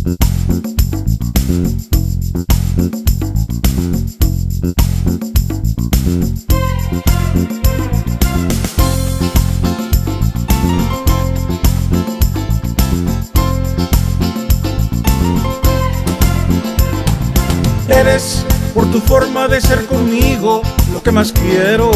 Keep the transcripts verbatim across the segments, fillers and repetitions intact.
Eres, por tu forma de ser conmigo, lo que más quiero.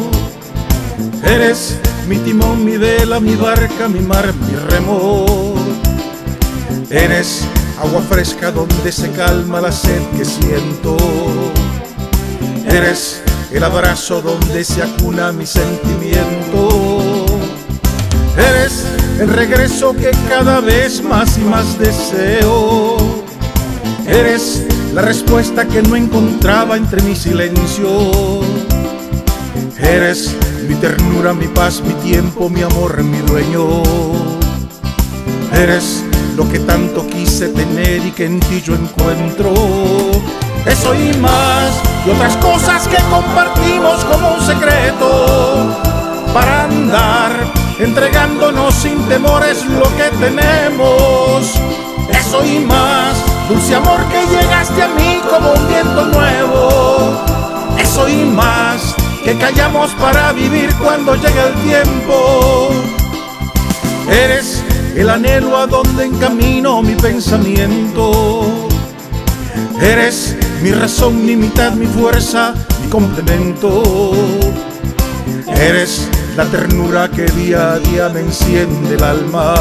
Eres mi timón, mi vela, mi barca, mi mar, mi remo. Eres agua fresca donde se calma la sed que siento. Eres el abrazo donde se acuna mi sentimiento. Eres el regreso que cada vez más y más deseo. Eres la respuesta que no encontraba entre mi silencio. Eres mi ternura, mi paz, mi tiempo, mi amor, mi dueño. Eres lo que tanto quise tener y que en ti yo encuentro. Eso y más, y otras cosas que compartimos como un secreto, para andar entregándonos sin temores lo que tenemos. Eso y más, dulce amor que llegaste a mí como un viento nuevo. Eso y más, que callamos para vivir cuando llega el tiempo. Eres el anhelo a donde encamino mi pensamiento. Eres mi razón, mi mitad, mi fuerza, mi complemento. Eres la ternura que día a día me enciende el alma.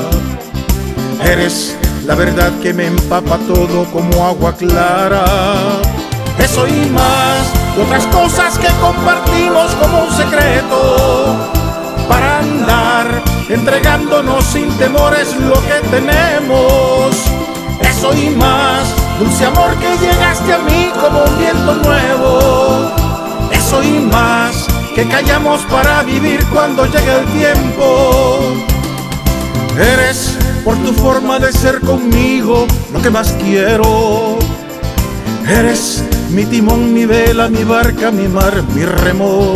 Eres la verdad que me empapa todo como agua clara. Eso y más, y otras cosas que compartimos como un secreto, para andar entregándonos sin temores lo que tenemos. Eso y más, dulce amor que llegaste a mí como un viento nuevo. Eso y más, que callamos para vivir cuando llega el tiempo. Eres, por tu forma de ser conmigo, lo que más quiero. Eres mi timón, mi vela, mi barca, mi mar, mi remo.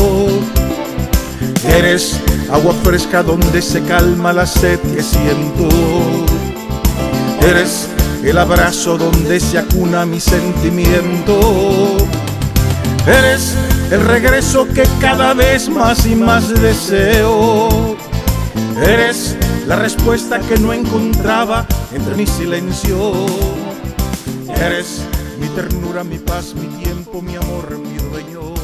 Eres agua fresca donde se calma la sed que siento. Eres el abrazo donde se acuna mi sentimiento. Eres el regreso que cada vez más y más deseo. Eres la respuesta que no encontraba entre mi silencio. Eres mi ternura, mi paz, mi tiempo, mi amor, mi dueño.